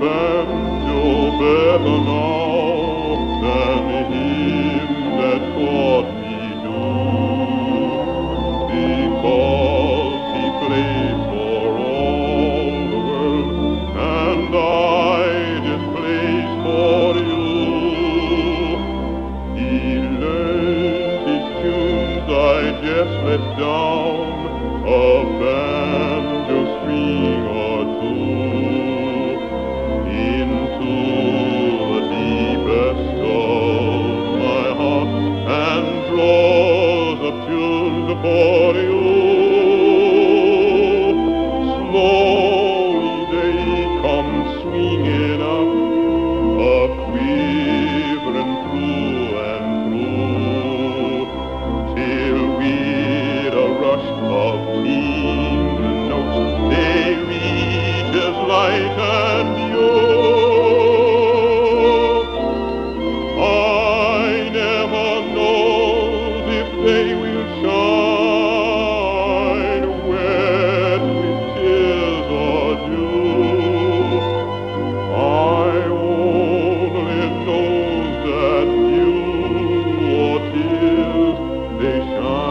banjo better now than him that taught me to, because he plays for all the world, and I just plays for you. He learned his tunes, I just let down a banjo string or two into the deepest of my heart, and draws up tunes for you. Slowly they come swinging up, a quivering through and through, till with a rush of tingling notes they reach as light and pure. I never know if they will shine wet with tears or dew. I only know that dew or tears they shine.